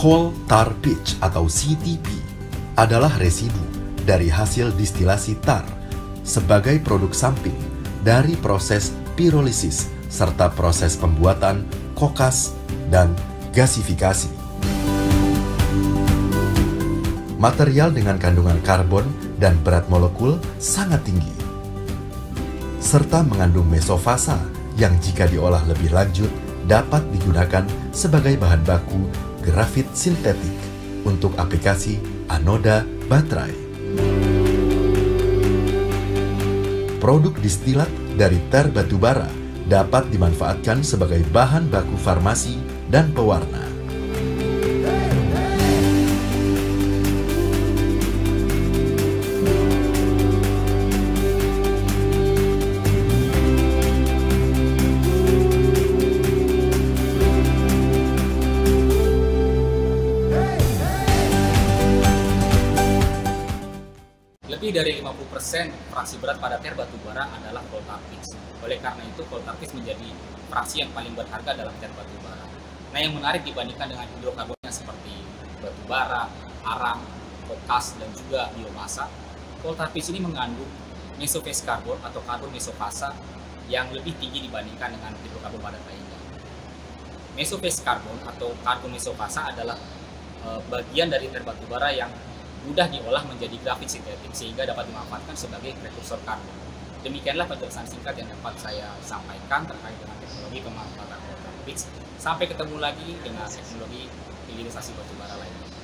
Coal tar pitch atau CTP adalah residu dari hasil distilasi tar sebagai produk samping dari proses pirolisis serta proses pembuatan kokas dan gasifikasi. Material dengan kandungan karbon dan berat molekul sangat tinggi, serta mengandung mesofasa yang jika diolah lebih lanjut dapat digunakan sebagai bahan baku grafit sintetik untuk aplikasi anoda baterai. Produk distilat dari ter batubara dapat dimanfaatkan sebagai bahan baku farmasi dan pewarna. Lebih dari 50% fraksi berat pada ter batubara adalah coal tar pitch. Oleh karena itu, coal tar pitch menjadi fraksi yang paling berharga dalam ter batubara. Nah, yang menarik dibandingkan dengan hidrokarbonnya seperti batubara, arang, kokas, dan juga biomasa, coal tar pitch ini mengandung mesofase karbon atau karbon mesofasa yang lebih tinggi dibandingkan dengan hidrokarbon padat lainnya. Mesofase karbon atau karbon mesofasa adalah bagian dari ter batubara yang mudah diolah menjadi grafit sintetik sehingga dapat dimanfaatkan sebagai prekursor karbon. Demikianlah penjelasan singkat yang dapat saya sampaikan terkait dengan teknologi pemanfaatan coal tar pitch. Sampai ketemu lagi dengan teknologi hilirisasi batubara lainnya.